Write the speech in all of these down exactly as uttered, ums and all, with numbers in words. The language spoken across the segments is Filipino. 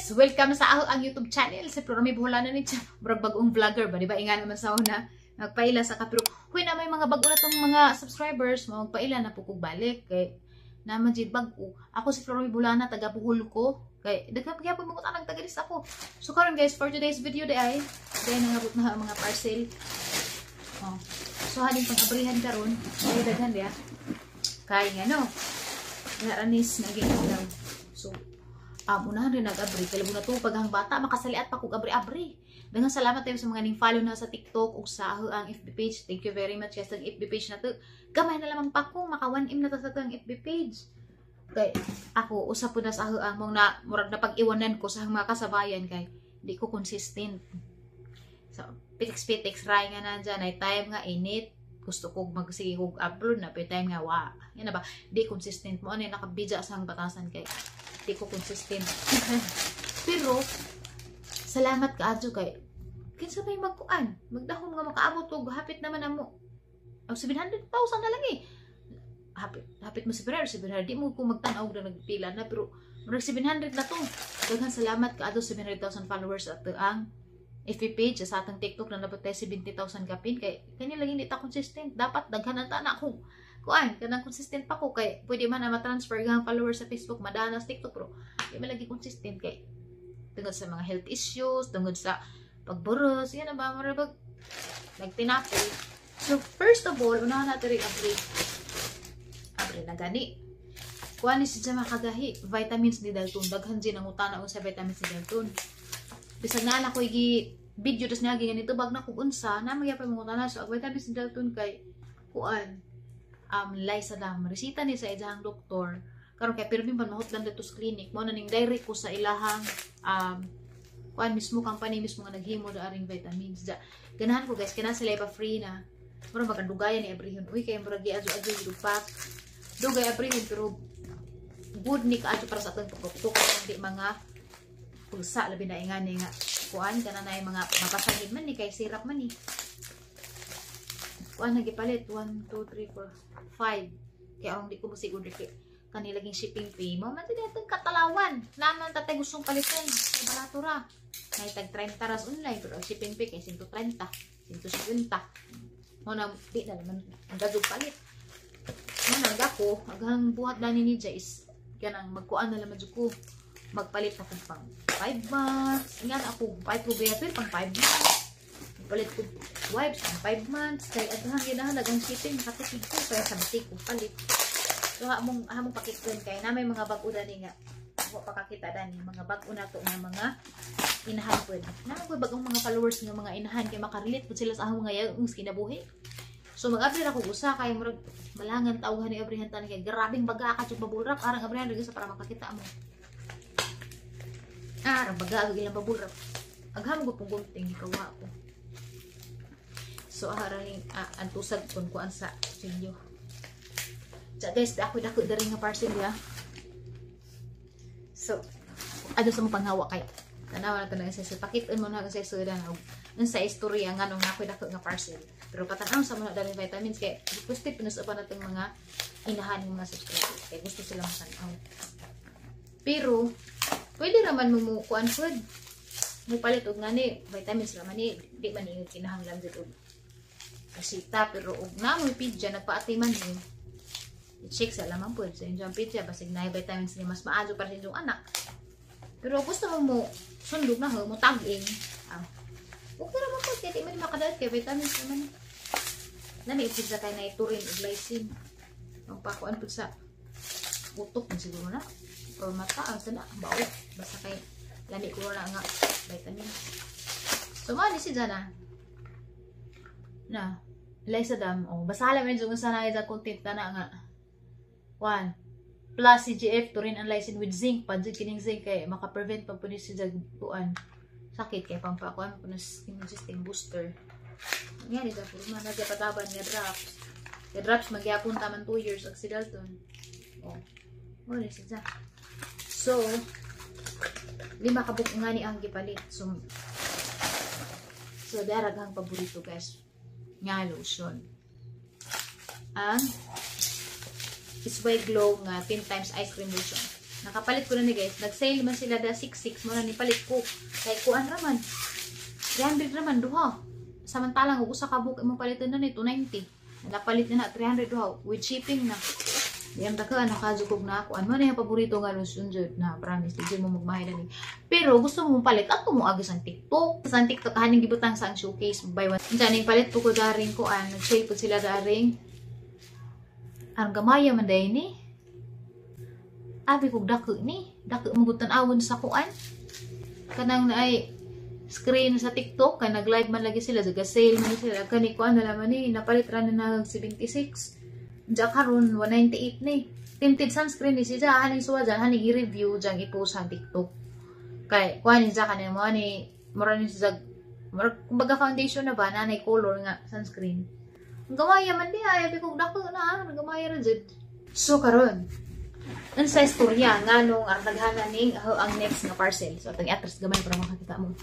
guys! Welcome sa ako ang YouTube channel. Si Florami Buholanan ni siya. Murag bagong vlogger ba? Diba? Inga naman sa una. Nagpaila sa kapiro. Huy na may mga bago na itong mga subscribers. Magpaila na po kong balik. Kay naman dyan bago. Ako si Florami Buholanan, taga Buhol ko. Kay daghan po mga tanang taga-dis ako. So karon guys, for today's video di ay dahil nangabot na mga parcel. Oh. So halin pang abrihan karon. Ay daghan dia. Kay nga no. Naranis naging daw. So Um, unahan rin nag-abri. Kaya na ito, paghang bata, makasaliat pa kong abri-abri. Dengan salamat tayo sa mga ning-follow na sa TikTok o sa ang F B page. Thank you very much. Yes, ang F B page na ito. Gamay na lamang pa ko. Maka one M na ito sa ang F B page. Kaya ako, usap po na sa ang mong na, murag na pag-iwanan ko sa mga kasabayan. Kaya di ko consistent. So, pitix-pitix, ray nga na dyan. Ay time nga, init. Gusto ko magsige kong upload na. Pero time nga, wa. Yan na ba? Di consistent mo. Ano yung nakabidya sa batasan kaya di ko consistent. Pero salamat ka adyo kay kinsa may magkuan magdahom nga makaabot og hapit naman amo og seven hundred thousand na lang eh. Hapit hapit mo seven hundred seven hundred di mo ko magtan-aw na nagpila na pero murag seven hundred na to. Daghan salamat ka adyo seven hundred thousand followers at ang F B page sa atang TikTok na dapat tayo seventy thousand kapin kay kanya lagi hindi ta consistent. Dapat daghan ta na ko kuan kanang consistent pa ko kay pwede man na ma-transfer ang followers sa Facebook madana sa TikTok pero di man lagi consistent kay tungod sa mga health issues, tungod sa pagburos, yan na ba marabag nagtinapoy. So first of all, unahan natin rin abri abri na gani kuan ni si Jama kagahi vitamins ni Dalton daghan din ang utana sa vitamins ni Dalton bisag na ala ko igi video dos niya ganito bag na kung unsa na magyapay mo utana so vitamins ni Dalton kay kuan um Liza Dam resita ni sa ijahang doktor karon kay pirmi man mahutlan dito sa clinic mo na ning direct ko sa ilahang um kuan mismo company mismo nga naghimo da aring vitamins da ganahan ko guys kana sila pa free na mura magadugayan ni abrihon uy kay mura gi adyo adyo dupak dugay abrihon pero good ni kaadyo para sa atong produkto hindi mga pulsa labi na ingani nga kuan kana nay mga mapasagid man ni kay sirap man ni kuan nagipalit one two three four five kaya ang di ko masiguro kay kanilaging shipping fee mo man din itong katalawan naman tatay gustong paliton ay barato ra nay tag thirty ras online pero ang shipping fee kay one thirty one seventy mo na di na naman ang dadug palit mo nang ako aghang buhat dani ni Jace kanang magkuan na lamang ko magpalit ako pang five months ingan ako five ko pero pang five months palit ko wipes pang five months kay adhan ginahan ang shipping nakatipid ko kaya sabti ko palit so hamong hamong pakitton kay na may mga bag-o dani nga ako pakakita dani mga bag-o na to nga mga inahan pud na ko bagong mga followers nga mga inahan kay makarelate pud sila sa among mga yaong kinabuhi so mag-update ako usa kay murag malangan tawhan ni abrihan tan kay grabing baga ka jud babulrak arang abrihan diri sa para makakita mo arang baga ag ilang babulrak agham ko pung gunting kawa ko. So, haraling uh, antusag kung kuan sa inyo. So, guys, dako dako dari nga parcel ya. So, ano sa mo panghawa kay. Tanawa na to na sa pakiton mo na sa sudan og unsa istorya nga nung dako dako nga parcel. Pero patanaw sa mo na dali vitamins kay requested pinus pa natong mga inahan ng mga subscribers kay gusto sila masanaw. Pero pwede raman mo kuan food. Mo palit og ngani vitamins raman ni di man ni kinahanglan dito. Kasita pero og namoy pidya nagpaatay man ni i-check sa lamang po sa inyong pidya basig na vitamins ni mas maadyo para sa inyong anak pero gusto mo mo sundog na mo tag-in ah okay ra man po kaya di man makadal kay vitamins naman nami pidya kay na iturin og lysine ang pakuan pud sa utok mo siguro na or mata ang sana bawo basta kay lami ko na nga vitamins so man si Jana na Liza Dam oh basala man jud sa naay sa content na nga one plus C G F to rin ang lysine with zinc pa jud kining zinc kay maka-prevent pa pud si jagbuan sakit kay pampakuan pud immune system booster nga ni sa puro man nagapataban nga drops nga drops magyapon taman two years og si Dalton oh mo ni siya so lima ka buk nga ni ang gipalit so so daragang paborito guys nga lotion ang Isway Glow nga ten times ice cream lotion Nakapalit ko na ni guys. Nag-sale man sila da six six mo na ni palit ko. Kay kuan raman. three hundred raman duha. Samantalang ug usa ka book imong palitan na ni two ninety. Napalit na na three hundred duha with shipping na. Diyan ta ka ano kajukog na ako. Ano na yung paborito nga lotion jud na promise di mo magmahay na ni. Pero gusto mo palit ato mo agis ang TikTok. Sa TikTok haning gibutang sa showcase buy one. Diyan palit po ko daring ko an nag-sale po sila daring. Ang gamaya man day ni. Abi kog dako ni. Dako mo gutan awon sa kuan. Kanang naay screen sa TikTok kay nag-live man lagi sila sa sale man sila kani kuan na laman ni napalit ra na nag seventy-six. Diyan karon one ninety-eight ni. Tinted sunscreen ni siya haning suwa dyan haning i-review dyan i-post sa TikTok. Kay kuan ni siya kanang mo ni mura ni siya kumbaga foundation na ba nanay color nga sunscreen. Ang gamaya man di ay abi kog dako na ang gamaya ra jud. So karon ang sa istorya nga nung ang naghana ning uh, ang next nga parcel. So atong i-atras gamay para makakita mo.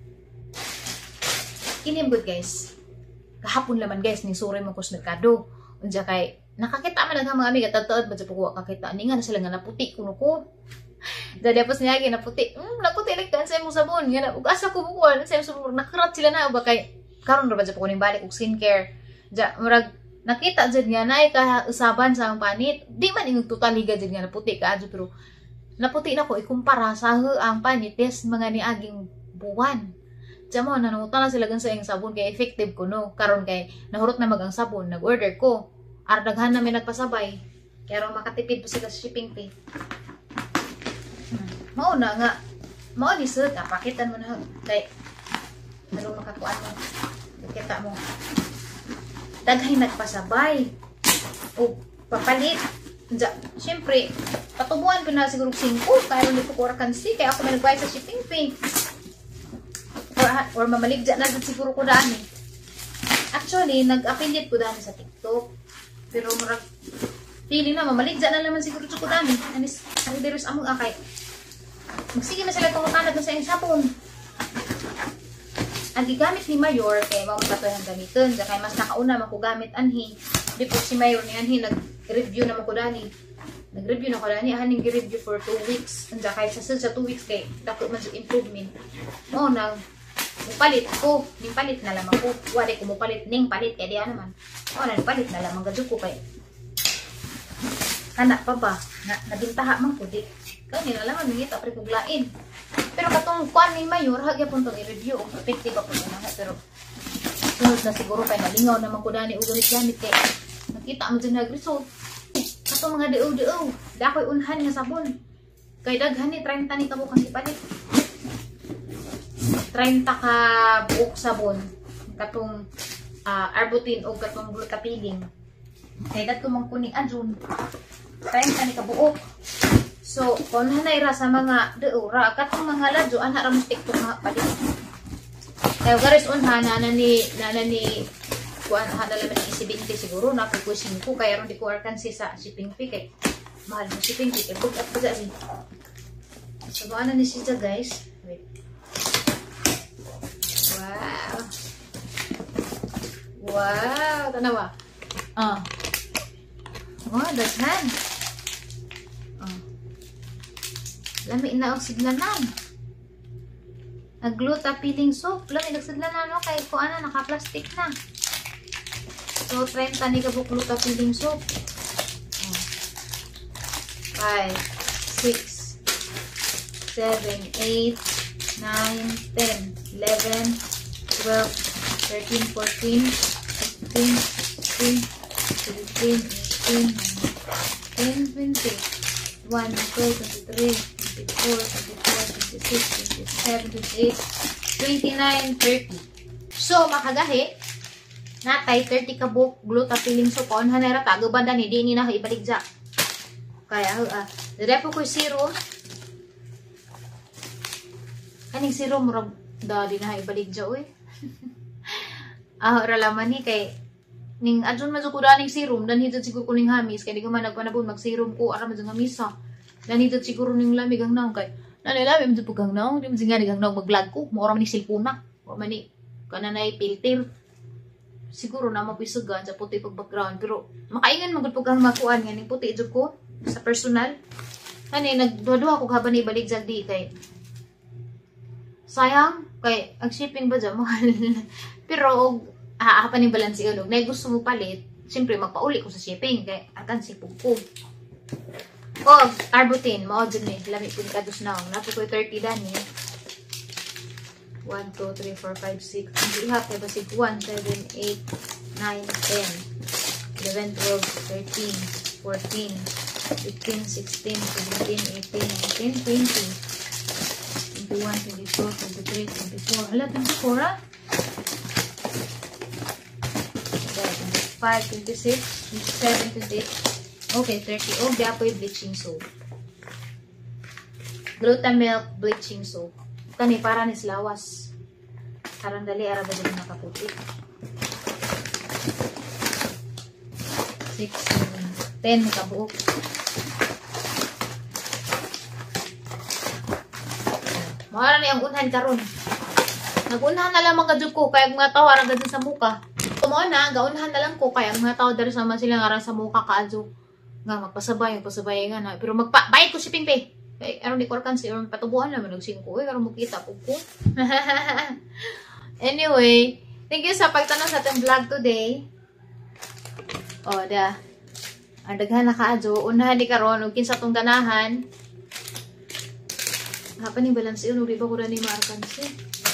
Kinimgod guys. Kahapon laman guys ni sure mo ko sa merkado. Unja kay nakakita man ang mga amiga tatuod ba sa pagkuha kakita ni nga na sila nga naputi kuno ko. Dadi apos niya gi naputi. Hmm naputi like kan sa imong sabon nga ug asa ko bukuan sa imong sabon nakarat sila na ba kay karon ra ba sa kuning balik og skincare. Ja murag nakita jud nga nay ka usaban sa ang panit. Di man ingog total higa jud nga naputi ka adto pero naputi na ko ikumpara sa ang panit test mga niaging buwan. Diyan mo nanungutan na sila gan sa iyong sabon kay effective ko no karon kay nahurot na magang sabon nag-order ko. Ardaghan namin nagpasabay. Kaya rin makatipid po sila sa shipping fee. Hmm. Mao na nga. Mao ni sir. Pakitan mo na. Kaya, ano makakuan mo. Kita mo. Daghay nagpasabay. O, papalit. Diya, siyempre, patubuan ko na siguro singko. Kaya rin ko kurakan si. Kaya ako may nagbayad sa shipping fee. Or, or mamaligja na siguro ko daan eh. Actually, nag-affiliate ko daan sa TikTok. Pero murag pili na mamaligja na naman siguro ko dami. Anis ang deros among akay. Magsige na sila tumutanag na sa iyong sabon. Ang gigamit ni Mayor kay mao katoy ang gamiton. Kaya mas nakauna man ko gamit anhi. Di po si Mayor ni anhi nag-review na man ko dani. Nag-review na ko dani haning gi-review for two weeks. Anja kay sa sa two weeks kay dako man sa improvement. Mo nang mupalit ko, ning palit na lamang ko. Wala ko mupalit ning palit kay diya naman. O na palit na lamang gadyo ko kay. Kana pa ba na nabintaha man ko di. Kani na lamang mingit apre kog lain. Pero katong kuan ni Mayor hagya pun tong i-review og effective pa pud na pero sunod na siguro kay nalingaw naman ko dani og gamit kay nakita mo din nag-result. Katong mga diu-diu, dakoy unhan nga sabon. Kay daghan ni thirty ni kabuk ang ipalit. thirty ka buok sabon katong uh, arbutin o katong glutapiling kay dat ko mong kuning adjun thirty ni ka buok so kung hanay ra sa mga deura katong mga ladyo ana ra mo TikTok nga palit kay garis unha na ni na ni kuan hana laman ni seventy siguro na ko ko kay aron di ko arkansi sa shipping fee kay mahal mo shipping fee kay book up pa sa ni so ano ni siya guys. Wait. Wow. Wow, tanawa. Ah. Oh, dashan. Ah. Lami na og siglanan. Nagluta peeling soap, lami nagsiglanan no kay ko ana naka-plastic na. So thirty ni kabuk gluta peeling soap. Oh. five, six, seven, eight, nine, ten, eleven, twelve, thirteen, fourteen, fifteen, sixteen, seventeen, eighteen, nineteen, twenty, twenty-one, twenty-two, twenty-three, twenty-four, twenty-five, twenty-six, twenty-seven, twenty-eight, twenty-nine, thirty. So, makagahi, natay thirty ka book gluta peeling soap on hanera tago banda ni di ni na ibaligja. Kaya ah, dire po ko serum. Kaning serum murag dali na ibaligja oy. Ah, ra laman ni kay ning adun man ko daning serum dan hidot siguro kuning hamis kay di ko man nagpanabon mag serum ko ara man nga misa. Dan hidot siguro ning lamig ang naong kay nalilami mo pugang naong di mo singa nigang naong mag-vlog ko mo ra man ni cellphone o man ni kananay filter. Siguro na mapisugan sa puti pag background pero makaingan magud pag makuan nga ning puti jud ko sa personal. Ani, nagduwa-duwa ko haban ni balik di kay sayang, kay ang shipping ba dyan, mahal. Pero, haapan ni balance yun. Na gusto mo palit, siyempre magpauli ko sa shipping, kay akan si Pugpug. Oh, Arbutin, mao dyan eh. Lami po ni Kadus na. Napo ko thirty dani. one, two, three, four, five, six. Hindi ihap, kaya basig one, seven, eight, nine, ten, eleven, twelve, thirteen, fourteen, fifteen, sixteen, seventeen, eighteen, nineteen, twenty, twenty-one, twenty-two, twenty-three, twenty-four. Hala, twenty-four ah? twenty-five, twenty-six, twenty-seven, twenty-eight. Okay, thirty. Oh, di ako yung bleaching soap. Glutamilk bleaching soap. Kani, para ni lawas. Karang dali, ara ba dito nakaputi. six, seven, ten, kabuok. Mara ni ang unhan karon. Nagunhan na lang mga jud ko kay mga tao ara gadto sa muka. Tumo na, gaunhan na lang ko kay ang mga tao dari sama sila nga sa muka kaadyo. Nga magpasabay, pasabay nga na. Pero magbayad ko shipping pay. Kay aron di ko kan si or patubuhan naman og singko. Uy, karon mo kita pug ko. Anyway, thank you sa pagtanong sa atong vlog today. Oh, da. Ang daghan na kaadyo, unahan ni karon ug kinsa tong ganahan. Hapa ni balance yun, uri ba ko na ni ma-alcance.